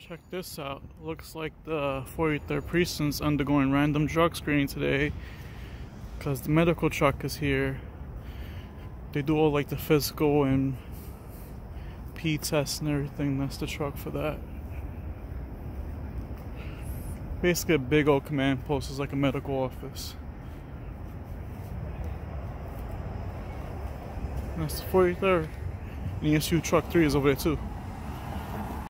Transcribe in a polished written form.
Check this out. Looks like the 43rd precinct's undergoing random drug screening today because the medical truck is here. They do all like the physical and P tests and everything. That's the truck for that. Basically a big old command post. Is like a medical office. And that's the 43rd. And ESU truck 3 is over there too.